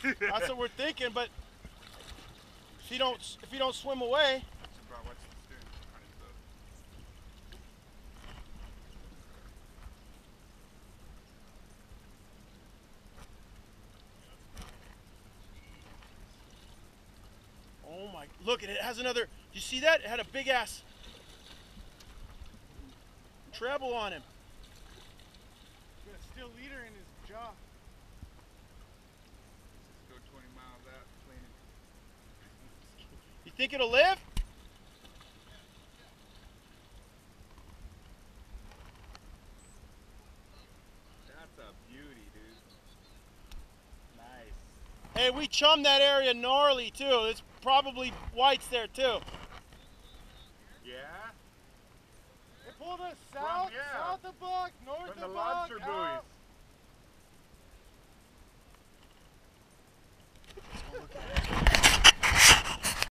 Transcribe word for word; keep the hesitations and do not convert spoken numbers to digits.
That's what we're thinking, but if you don't if you don't swim away. Oh my, look, it has another, you see that? It had a big ass treble on him. Got a steel leader in his jaw. Let's go twenty miles out, clean it. You think it'll live? That's a beauty, dude. Nice. Hey, we chummed that area gnarly too. It's probably whites there too. Yeah? They pulled us south, From, yeah. south of Buck, north From of the Buck, lobster out. buoys.